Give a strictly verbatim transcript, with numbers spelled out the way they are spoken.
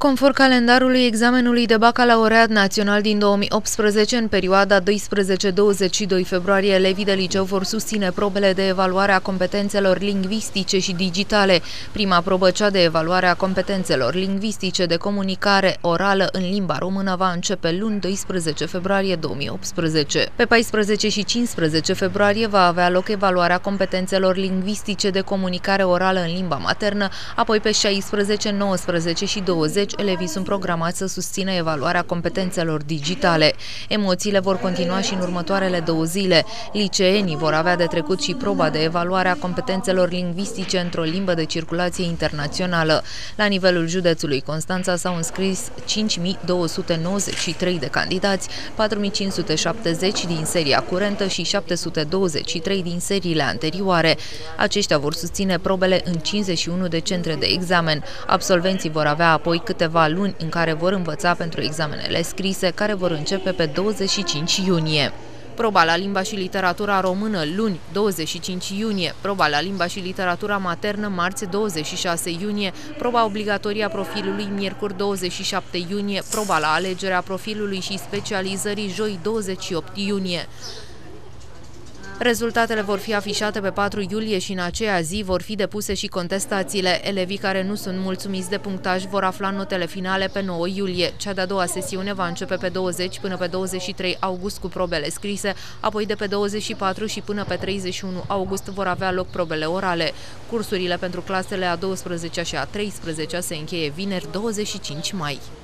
Conform calendarului examenului de bacalaureat național din două mii optsprezece, în perioada doisprezece douăzeci și doi februarie, elevii de liceu vor susține probele de evaluare a competențelor lingvistice și digitale. Prima probă, cea de evaluare a competențelor lingvistice de comunicare orală în limba română, va începe luni, doisprezece februarie două mii optsprezece. Pe paisprezece și cincisprezece februarie va avea loc evaluarea competențelor lingvistice de comunicare orală în limba maternă, apoi pe șaisprezece, nouăsprezece și douăzeci elevii sunt programați să susțină evaluarea competențelor digitale. Emoțiile vor continua și în următoarele două zile. Liceenii vor avea de trecut și proba de evaluare a competențelor lingvistice într-o limbă de circulație internațională. La nivelul județului Constanța s-au înscris cinci mii două sute nouăzeci și trei de candidați, patru mii cinci sute șaptezeci din seria curentă și șapte sute douăzeci și trei din seriile anterioare. Aceștia vor susține probele în cincizeci și unu de centre de examen. Absolvenții vor avea apoi câteva luni în care vor învăța pentru examenele scrise, care vor începe pe douăzeci și cinci iunie. Proba la limba și literatura română luni, douăzeci și cinci iunie, proba la limba și literatura maternă marți, douăzeci și șase iunie, proba obligatorie a profilului miercuri, douăzeci și șapte iunie, proba la alegerea profilului și specializării joi, douăzeci și opt iunie. Rezultatele vor fi afișate pe patru iulie și în aceea zi vor fi depuse și contestațiile. Elevii care nu sunt mulțumiți de punctaj vor afla notele finale pe nouă iulie. Cea de-a doua sesiune va începe pe douăzeci până pe douăzeci și trei august cu probele scrise, apoi de pe douăzeci și patru și până pe treizeci și unu august vor avea loc probele orale. Cursurile pentru clasele a douăsprezecea și a treisprezecea se încheie vineri, douăzeci și cinci mai.